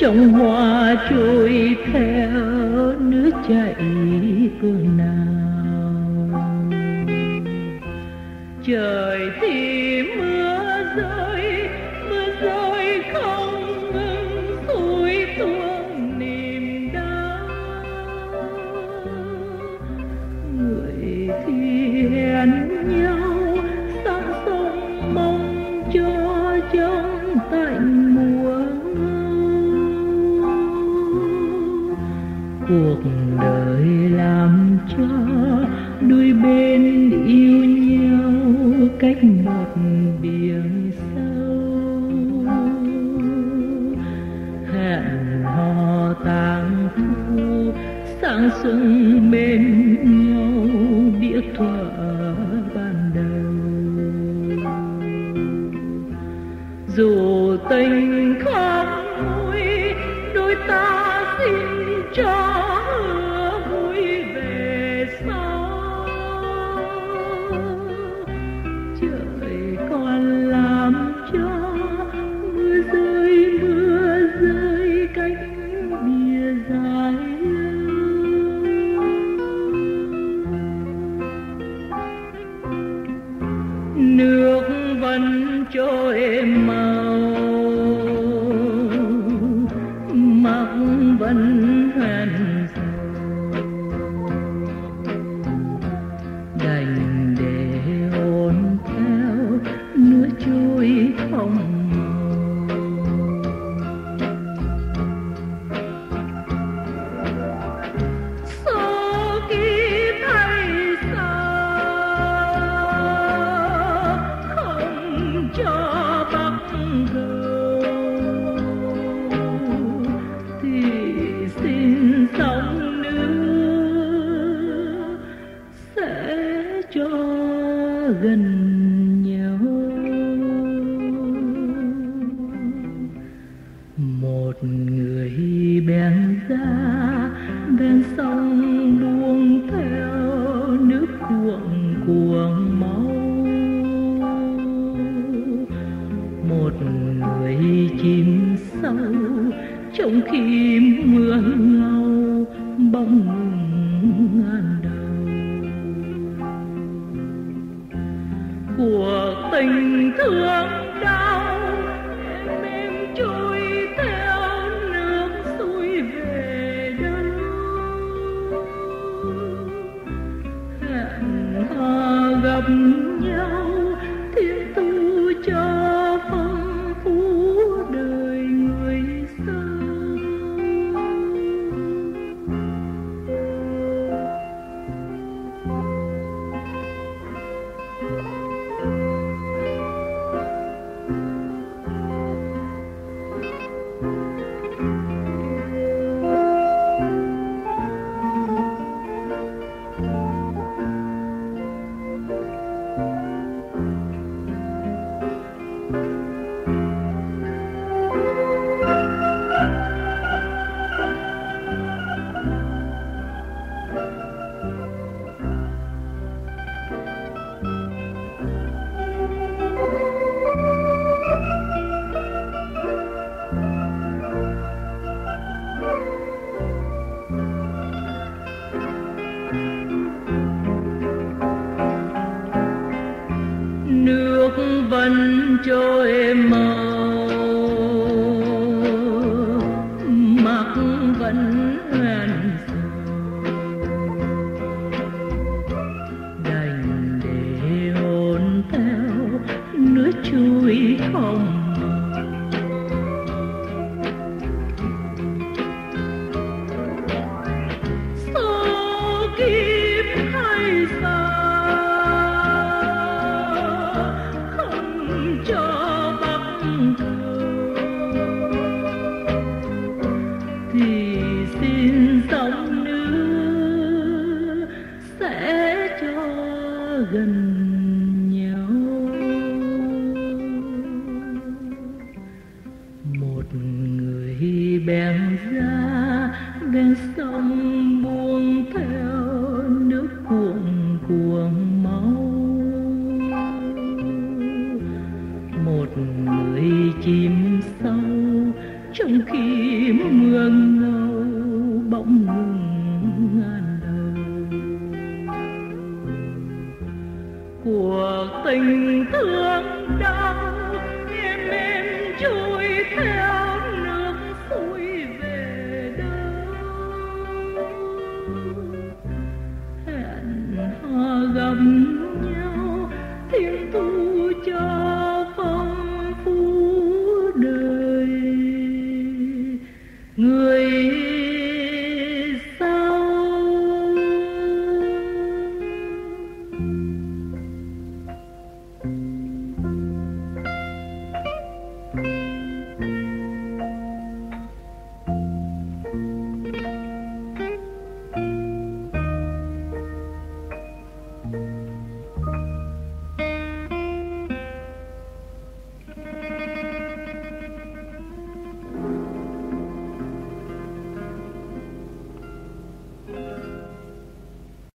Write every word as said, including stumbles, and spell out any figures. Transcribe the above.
trong hoa trôi theo nước chảy phương nào. Trời thì mưa rơi, mưa rơi không ngừng xuôi tuôn niềm đau. Người thì hẹn nhau sang sông mong cho trong tạnh mùa. Cuộc đời làm cho đôi bên yêu nhau cách một biển sâu. Hẹn hò tang thu sang xuân bên nhau biết thuở ban đầu. Dù tình không vui đôi ta xin cho hứa vui về sau. Trời còn làm cho mưa rơi mưa rơi cách bìa dài nước vẫn trôi màu mắt vẫn hoen sầu. Đành để hồn theo nước trôi không số kiếp hay sao không cho bắt đầu thì xin sống nữa sẽ cho gần nhau. Một người bèn ra ven sông buông theo nước cuộn cuồng máu. Một người chìm sâu trong khi mưa ngâu bóng ngừng ngàn đầu. Cuộc tình thương đau em em trôi theo nước xuôi về đâu. Hẹn hò gặp nhau thiên tu cho phong phú đời người sau. Nước vẫn trôi màu mắt vẫn hoen sầu. Đành để hồn theo nước trôi không số kiếp hay sao cho bắt đầu thì xin sống nữa sẽ cho gần nhau. Một người bèn ra ven sông buông theo nước cuộn cuồng máu. Một người chìm sâu trong khi mương ngâu bỗng ngừng ngàn đầu. Cuộc tình thương đau